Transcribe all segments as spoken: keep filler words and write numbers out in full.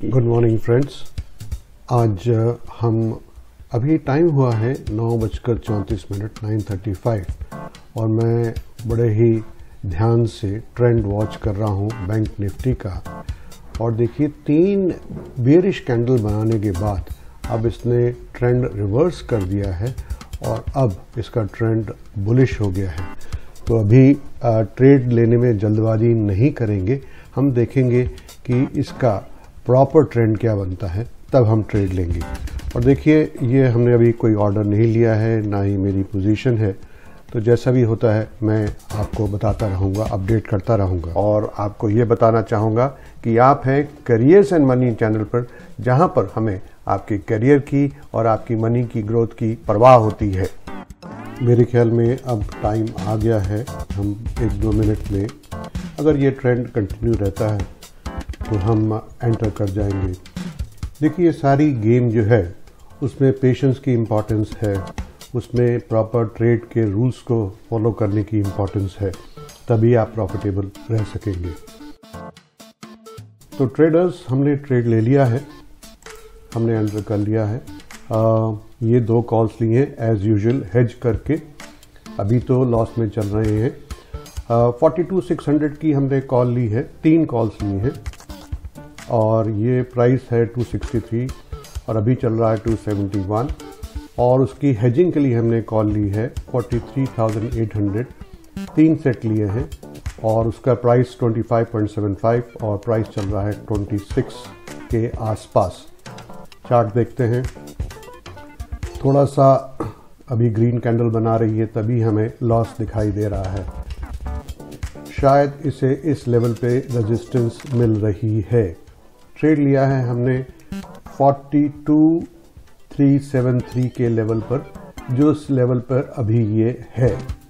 Good morning friends. आज हम अभी टाइम हुआ है नौ बजकर चौंतीस मिनट नाइन थर्टी फाइव और मैं बड़े ही ध्यान से ट्रेंड वॉच कर रहा हूँ बैंक निफ्टी का। और देखिए, तीन बेरिश कैंडल बनाने के बाद अब इसने ट्रेंड रिवर्स कर दिया है और अब इसका ट्रेंड बुलिश हो गया है। तो अभी ट्रेड लेने में जल्दबाजी नहीं करेंगे, हम देखेंगे कि इसका प्रॉपर ट्रेंड क्या बनता है, तब हम ट्रेड लेंगे। और देखिए, ये हमने अभी कोई ऑर्डर नहीं लिया है, ना ही मेरी पोजीशन है, तो जैसा भी होता है मैं आपको बताता रहूँगा, अपडेट करता रहूँगा। और आपको ये बताना चाहूँगा कि आप हैं करियर्स एंड मनी चैनल पर, जहाँ पर हमें आपके करियर की और आपकी मनी की ग्रोथ की परवाह होती है। मेरे ख्याल में अब टाइम आ गया है, हम एक दो मिनट में अगर ये ट्रेंड कंटिन्यू रहता है तो हम एंटर कर जाएंगे। देखिए, सारी गेम जो है उसमें पेशेंस की इम्पोर्टेंस है, उसमें प्रॉपर ट्रेड के रूल्स को फॉलो करने की इम्पोर्टेंस है, तभी आप प्रॉफिटेबल रह सकेंगे। तो ट्रेडर्स, हमने ट्रेड ले लिया है, हमने एंटर कर लिया है। आ, ये दो कॉल्स लिए हैं एज यूजुअल हेज करके, अभी तो लॉस में चल रहे हैं। फोर्टी टू सिक्स हंड्रेड की हमने कॉल ली है, तीन कॉल्स ली हैं और ये प्राइस है टू सिक्सटी थ्री और अभी चल रहा है टू सेवेंटी वन। और उसकी हेजिंग के लिए हमने कॉल ली है forty three thousand eight hundred, तीन सेट लिए हैं और उसका price twenty five point seven five और प्राइस चल रहा है ट्वेंटी सिक्स के आसपास। चार्ट देखते हैं, थोड़ा सा अभी ग्रीन कैंडल बना रही है, तभी हमें लॉस दिखाई दे रहा है। शायद इसे इस लेवल पे रेजिस्टेंस मिल रही है। ट्रेड लिया है हमने forty two three seven three के लेवल पर, जो इस लेवल पर अभी ये है।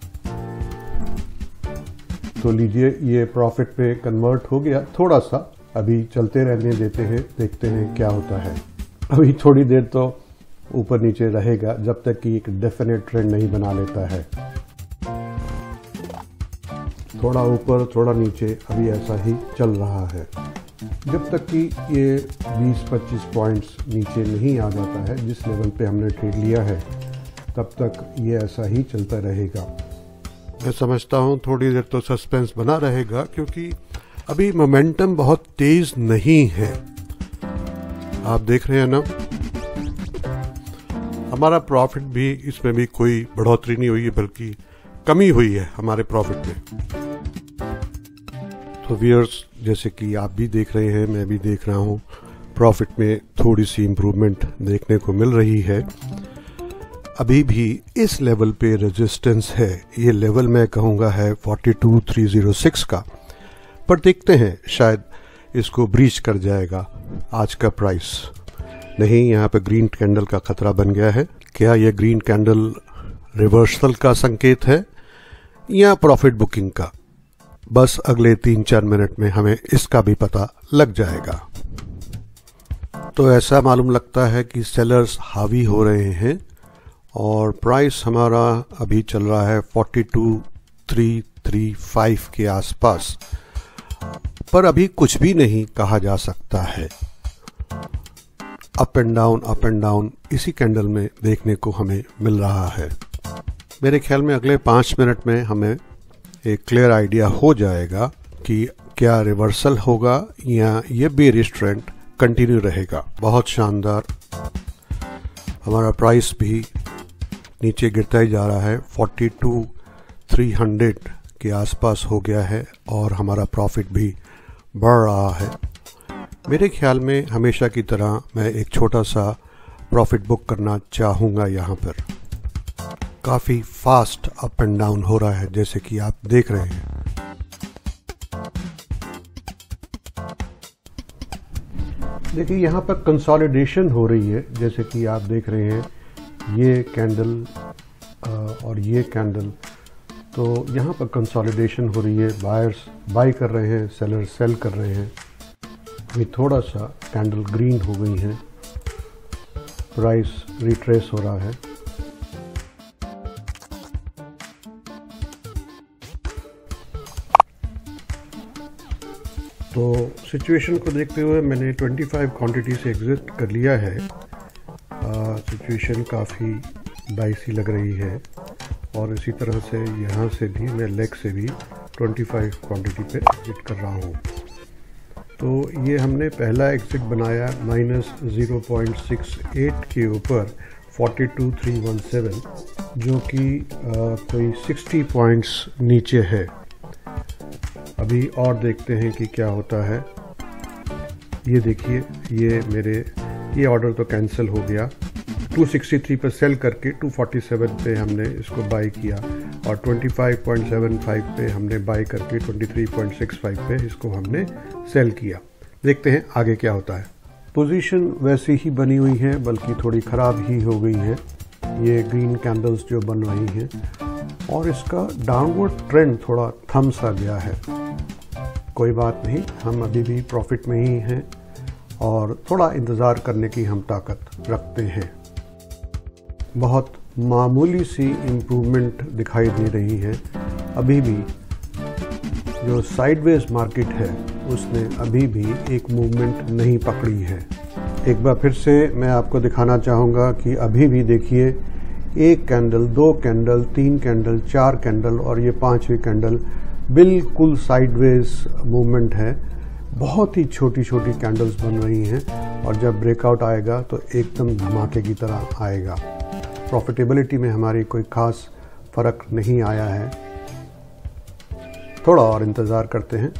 तो लीजिए, ये प्रॉफिट पे कन्वर्ट हो गया थोड़ा सा, अभी चलते रहने देते हैं, देखते हैं क्या होता है। अभी थोड़ी देर तो ऊपर नीचे रहेगा जब तक कि एक डेफिनेट ट्रेंड नहीं बना लेता है। थोड़ा ऊपर थोड़ा नीचे अभी ऐसा ही चल रहा है, जब तक कि ये बीस पच्चीस पॉइंट्स नीचे नहीं आ जाता है जिस लेवल पे हमने ट्रेड लिया है, तब तक ये ऐसा ही चलता रहेगा। मैं समझता हूँ थोड़ी देर तो सस्पेंस बना रहेगा, क्योंकि अभी मोमेंटम बहुत तेज नहीं है। आप देख रहे हैं ना, हमारा प्रॉफिट भी, इसमें भी कोई बढ़ोतरी नहीं हुई है, बल्कि कमी हुई है हमारे प्रॉफिट में। तो व्यूअर्स, जैसे कि आप भी देख रहे हैं, मैं भी देख रहा हूँ, प्रॉफिट में थोड़ी सी इम्प्रूवमेंट देखने को मिल रही है। अभी भी इस लेवल पे रेजिस्टेंस है, ये लेवल मैं कहूँगा है forty two three zero six का, पर देखते हैं शायद इसको ब्रीच कर जाएगा आज का प्राइस। नहीं, यहाँ पे ग्रीन कैंडल का खतरा बन गया है। क्या ये ग्रीन कैंडल रिवर्सल का संकेत है या प्रॉफिट बुकिंग का? बस अगले तीन चार मिनट में हमें इसका भी पता लग जाएगा। तो ऐसा मालूम लगता है कि सेलर्स हावी हो रहे हैं और प्राइस हमारा अभी चल रहा है forty two three three five के आसपास, पर अभी कुछ भी नहीं कहा जा सकता है। Up and down up and down इसी कैंडल में देखने को हमें मिल रहा है। मेरे ख्याल में अगले पाँच मिनट में हमें एक क्लियर आइडिया हो जाएगा कि क्या रिवर्सल होगा या ये बेरिश ट्रेंड कंटिन्यू रहेगा। बहुत शानदार, हमारा प्राइस भी नीचे गिरता ही जा रहा है, फोर्टी टू थ्री हंड्रेड के आसपास हो गया है और हमारा प्रॉफिट भी बढ़ रहा है। मेरे ख्याल में हमेशा की तरह मैं एक छोटा सा प्रॉफिट बुक करना चाहूँगा। यहाँ पर काफ़ी फास्ट अप एंड डाउन हो रहा है, जैसे कि आप देख रहे हैं। देखिए, यहाँ पर कंसोलिडेशन हो रही है, जैसे कि आप देख रहे हैं, ये कैंडल और ये कैंडल, तो यहाँ पर कंसोलिडेशन हो रही है। बायर्स बाय कर रहे हैं, सेलर्स सेल कर रहे हैं। अभी थोड़ा सा कैंडल ग्रीन हो गई है, प्राइस रिट्रेस हो रहा है। तो सिचुएशन को देखते हुए मैंने पच्चीस क्वांटिटी से एग्जिट कर लिया है। सिचुएशन काफ़ी डाइसी लग रही है और इसी तरह से यहाँ से भी मैं लेग से भी पच्चीस क्वांटिटी पे एग्जिट कर रहा हूँ। तो ये हमने पहला एग्जिट बनाया minus zero point six eight के ऊपर forty two three one seven, जो कि कोई साठ पॉइंट्स नीचे है। अभी और देखते हैं कि क्या होता है। ये देखिए, ये मेरे ये ऑर्डर तो कैंसिल हो गया। टू सिक्सटी थ्री पर सेल करके टू फोर्टी सेवन पे हमने इसको बाय किया और पच्चीस पॉइंट सेवन फाइव पे हमने बाय करके तेईस पॉइंट सिक्स फाइव पे इसको हमने सेल किया। देखते हैं आगे क्या होता है। पोजीशन वैसी ही बनी हुई है, बल्कि थोड़ी ख़राब ही हो गई है। ये ग्रीन कैंडल्स जो बन रही हैं और इसका डाउनवर्ड ट्रेंड थोड़ा थम सा गया है। कोई बात नहीं, हम अभी भी प्रॉफिट में ही हैं और थोड़ा इंतज़ार करने की हम ताकत रखते हैं। बहुत मामूली सी इम्प्रूवमेंट दिखाई दे रही है। अभी भी जो साइडवेज मार्केट है उसने अभी भी एक मूवमेंट नहीं पकड़ी है। एक बार फिर से मैं आपको दिखाना चाहूँगा कि अभी भी देखिए, एक कैंडल, दो कैंडल, तीन कैंडल, चार कैंडल और ये पांचवी कैंडल बिल्कुल साइडवेज मूवमेंट है। बहुत ही छोटी छोटी कैंडल्स बन रही हैं और जब ब्रेकआउट आएगा तो एकदम धमाके की तरह आएगा। प्रॉफिटेबिलिटी में हमारी कोई खास फर्क नहीं आया है। थोड़ा और इंतज़ार करते हैं।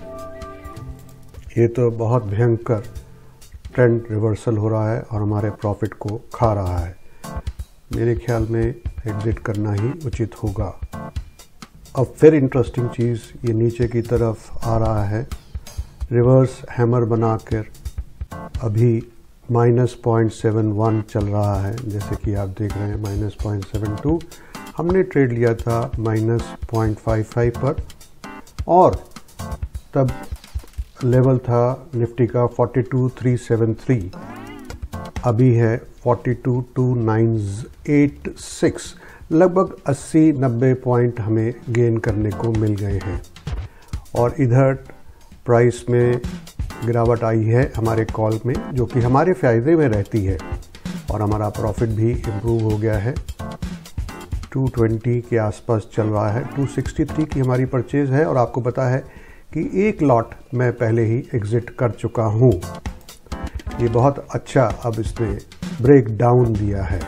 ये तो बहुत भयंकर ट्रेंड रिवर्सल हो रहा है और हमारे प्रॉफिट को खा रहा है। मेरे ख्याल में एग्जिट करना ही उचित होगा। अब फिर इंटरेस्टिंग चीज़, ये नीचे की तरफ आ रहा है। रिवर्स हैमर बनाकर अभी माइनस पॉइंट सेवन वन चल रहा है, जैसे कि आप देख रहे हैं माइनस पॉइंट सेवन टू। हमने ट्रेड लिया था माइनस पॉइंट फाइव फाइव पर और तब लेवल था निफ्टी का forty two three seven three. अभी है forty two two nine eight six. लगभग अस्सी नब्बे पॉइंट हमें गेन करने को मिल गए हैं और इधर प्राइस में गिरावट आई है हमारे कॉल में, जो कि हमारे फ़ायदे में रहती है और हमारा प्रॉफिट भी इम्प्रूव हो गया है। टू ट्वेंटी के आसपास चल रहा है। टू सिक्सटी थ्री की हमारी परचेज़ है और आपको पता है कि एक लॉट मैं पहले ही एग्ज़िट कर चुका हूँ। ये बहुत अच्छा अब इसने ब्रेक डाउन दिया है।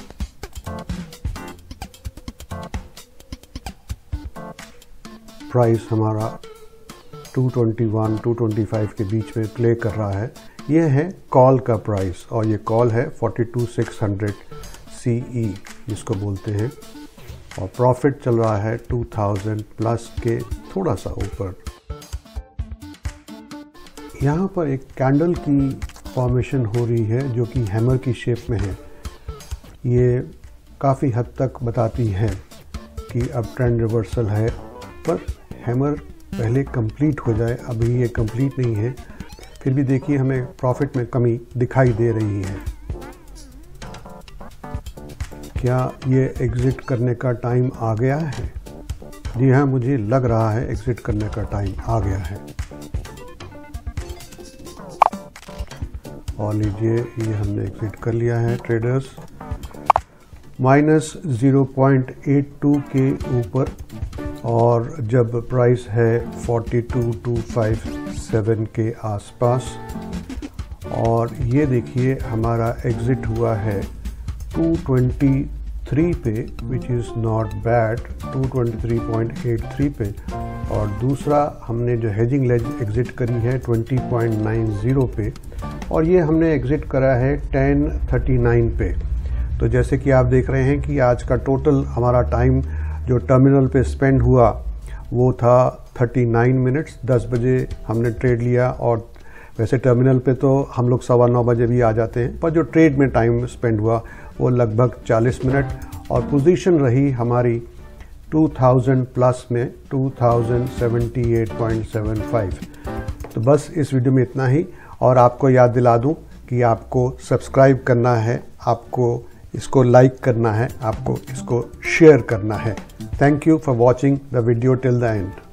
प्राइस हमारा two twenty one, two twenty five के बीच में प्ले कर रहा है। ये है कॉल का प्राइस और ये कॉल है forty two six hundred CE जिसको बोलते हैं और प्रॉफिट चल रहा है टू थाउज़ेंड प्लस के थोड़ा सा ऊपर। यहाँ पर एक कैंडल की फॉर्मेशन हो रही है जो कि हैमर की शेप में है। ये काफ़ी हद तक बताती है कि अब ट्रेंड रिवर्सल है, पर हैमर पहले कंप्लीट हो जाए। अभी ये कंप्लीट नहीं है, फिर भी देखिए हमें प्रॉफिट में कमी दिखाई दे रही है। क्या ये एग्ज़िट करने का टाइम आ गया है? जी हाँ, मुझे लग रहा है एग्ज़िट करने का टाइम आ गया है। और लीजिए, ये हमने एग्ज़िट कर लिया है traders. Minus zero point eight two के ऊपर और जब प्राइस है forty two two five seven के आसपास और ये देखिए हमारा एग्ज़िट हुआ है टू ट्वेंटी थ्री पे, which is not bad, two twenty three point eight three पे। और दूसरा हमने जो हेजिंग लेज एग्ज़िट करी है ट्वेंटी पॉइंट नाइन ज़ीरो पे और ये हमने एग्ज़िट करा है टेन थर्टी नाइन पे। तो जैसे कि आप देख रहे हैं कि आज का टोटल हमारा टाइम जो टर्मिनल पे स्पेंड हुआ वो था थर्टी नाइन मिनट्स। दस बजे हमने ट्रेड लिया और वैसे टर्मिनल पे तो हम लोग सवा नौ बजे भी आ जाते हैं, पर जो ट्रेड में टाइम स्पेंड हुआ वो लगभग चालीस मिनट और पोजीशन रही हमारी टू थाउज़ेंड प्लस में two thousand seventy eight point seven five. तो बस इस वीडियो में इतना ही और आपको याद दिला दूं कि आपको सब्सक्राइब करना है, आपको इसको लाइक करना है, आपको इसको शेयर करना है। Thank you for watching the video till the and.